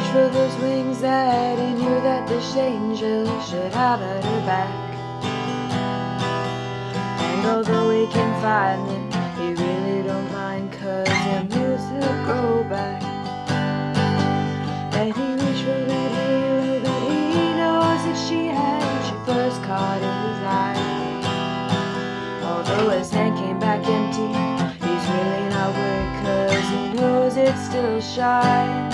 reached for those wings that he knew that this angel should have at her back. And although he can find them, he really don't mind, 'cause he'll miss her go back. And he reached for that halo that he knows that she had when she first caught his eye. Although his hand came back empty, he's really not worried, 'cause he knows it still shines.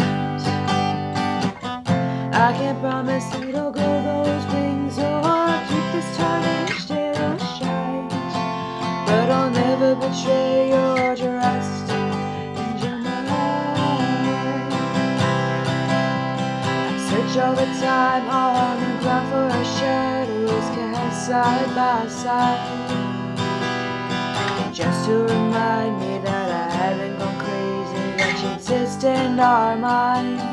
I can't promise it'll grow those wings or keep this tarnished halo shines, but I'll never betray your trust and your mind. I search all the time on the ground for our shadows cast side by side, just to remind me that I haven't gone crazy, that you exist in our minds.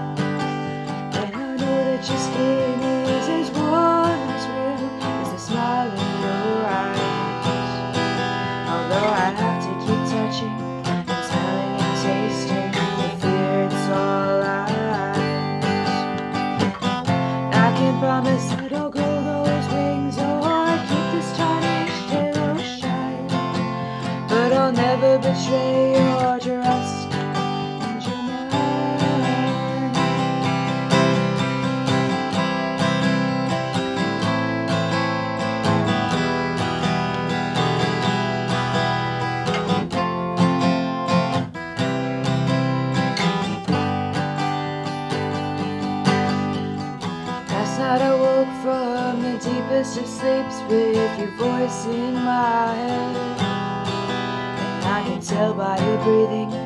Your skin is as warm, as real as the smile in your eyes. Although I have to keep touching and smelling and tasting, the fear it's all lies. I can't promise that I'll grow those wings or keep this tarnished halo shine, but I'll never betray your trust. I woke from the deepest of sleeps with your voice in my head, and I can tell by your breathing